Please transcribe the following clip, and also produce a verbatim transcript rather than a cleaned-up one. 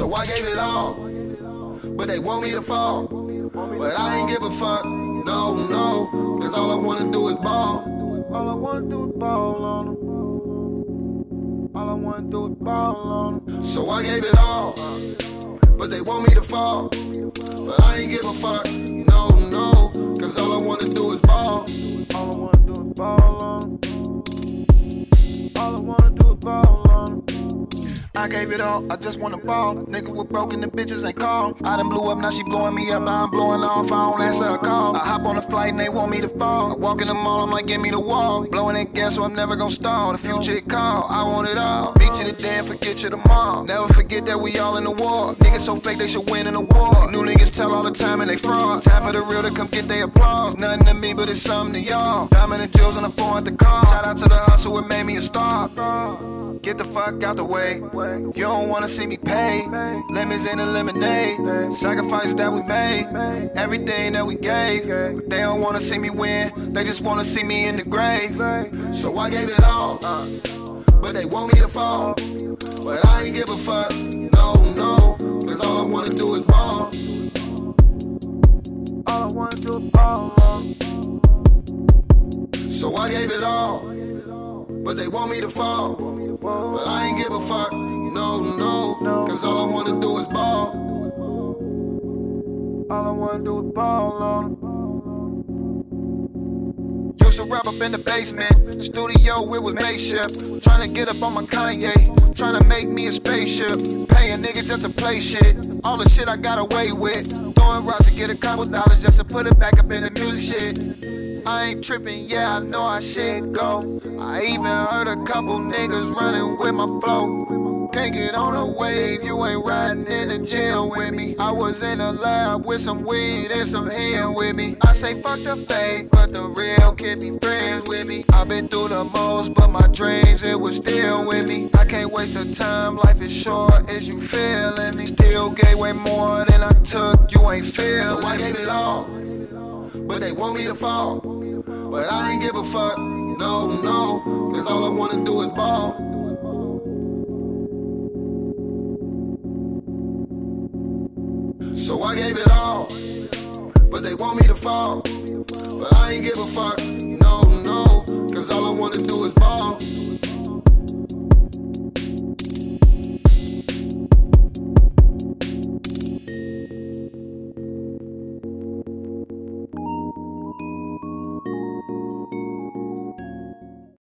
So I gave it all, but they want me to fall. But I ain't give a fuck, no, no, cause all I wanna do is ball. All I wanna do is ball on them. All I wanna do is ball on them. So I gave it all, but they want me to fall. But I ain't give a fuck, no, no, cause all I wanna do is ball. All I wanna do is ball on them. All I wanna do is ball on them. I gave it all, I just wanna ball. Niggas with broken, the bitches ain't call. I done blew up, now she blowing me up, now I'm blowing off, I don't answer a call. I hop on a flight and they want me to fall. I walk in the mall, I'm like, give me the wall. Blowing in gas, so I'm never gonna stall. The future it call, I want it all. Beat you today and forget you tomorrow. Never forget that we all in the war. Niggas so fake, they should win in the war. New niggas tell all the time and they fraud. Time for the real to come get their applause. Nothing to me, but it's something to y'all. Diamond and jewels on the phone at the car. Shout out to the hustle, it made me a star. Get the fuck out the way. You don't wanna see me pay. Lemons in the lemonade. Sacrifices that we made. Everything that we gave. But they don't wanna see me win. They just wanna see me in the grave. So I gave it all, uh, but they want me to fall. But I ain't give a fuck, no, no, cause all I wanna do is ball. All I wanna do is ball on them. So I gave it all, but they want me to fall. But I ain't give a fuck, no, no, cause all I wanna do is ball. All I wanna do is ball on them. Used to rap up in the basement, studio it was makeshift. Tryna get up on my Kanye, tryna make me a spaceship. Pay a nigga just to play shit, all the shit I got away with. Throwing rocks to get a couple dollars just to put it back up in the music shit. I ain't trippin', yeah, I know I should go. I even heard a couple niggas running with my flow. Can't get on a wave, you ain't riding in the gym with me. I was in the lab with some weed and some hen with me. I say fuck the fake, but the real can be friends with me. I've been through the most, but my dreams, it was still with me. I can't waste the time, life is short, is you feeling me? Still gave way more than I took, you ain't feeling. So I gave it all, but they want me to fall. But I ain't give a fuck, no, no, cause all I wanna do is ball. So I gave it all, but they want me to fall. But I ain't give a fuck, no, no, cause all I wanna do is ball.